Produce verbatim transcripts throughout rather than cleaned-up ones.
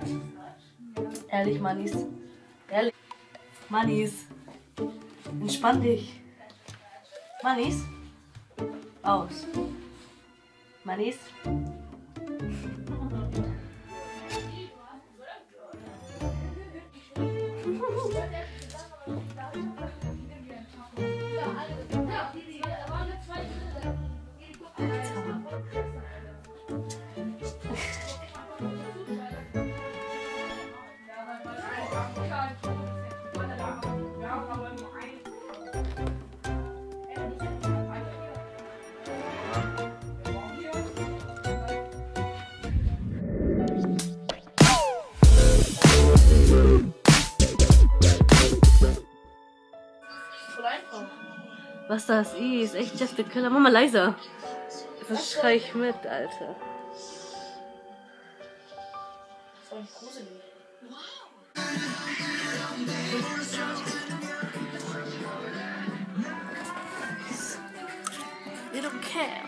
Ehrlich, Mannis. Ehrlich. Mannis. Entspann dich. Mannis. Aus. Mannis. Was das ist, echt Jeff the Killer. Mach mal leiser. Das schrei ich mit, Alter. Voll gruselig. You don't care.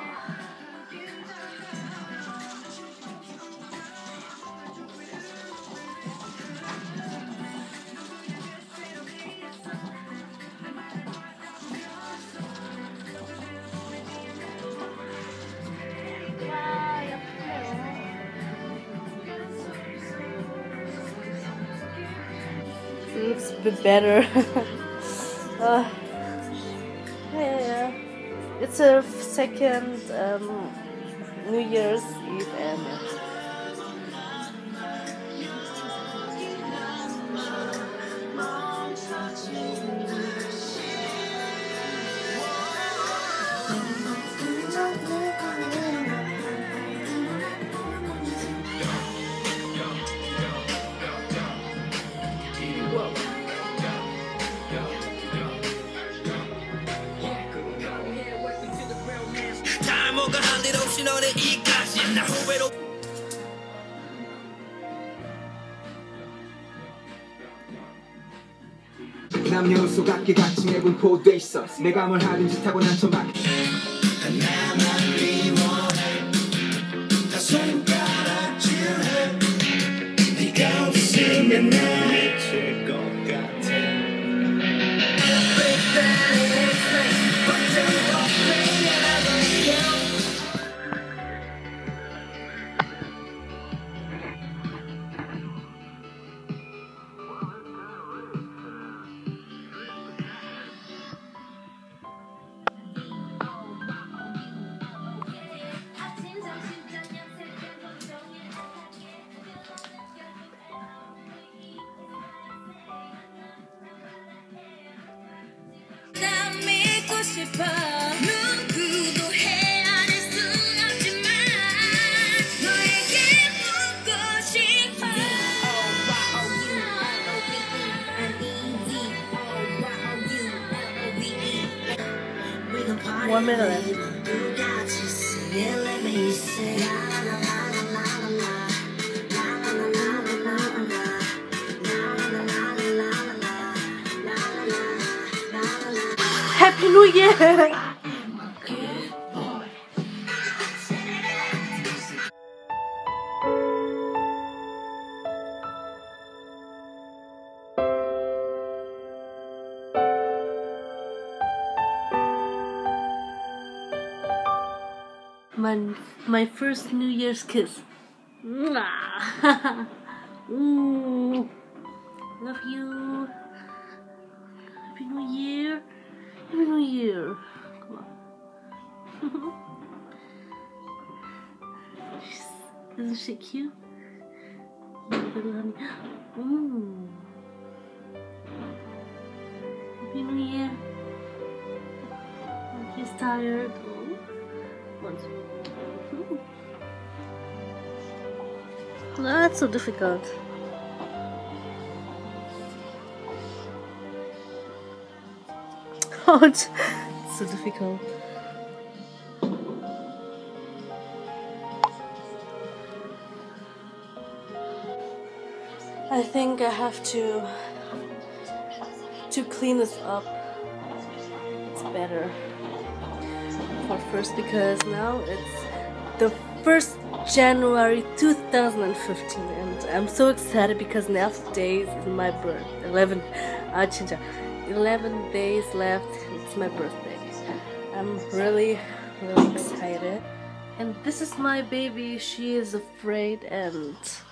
Looks a bit better. uh, yeah, yeah. It's a second um, New Year's Eve and 남녀 속악기 같이 내분포돼 있어 내가 뭘 하든지 타고 난 천박 나만 미워해 다 손가락질해 네가 없으면 나 미칠 것 같아 누구도 헤아릴 수 없지만 너에게 묻고 싶어. one minute. Happy New Year! My, my first New Year's kiss. Ooh, love you. Happy New Year. Happy New Year. Come on. Isn't she cute? Little honey. Ooh. Happy New Year. He's tired. Oh. Once. That's so difficult. Oh, it's so difficult. I think I have to to clean this up. It's better for first because now it's the first January two thousand fifteen, and I'm so excited because next days is my birth. eleven, 아 진짜 eleven days left. It's my birthday. I'm really, really excited. And this is my baby. She is afraid, and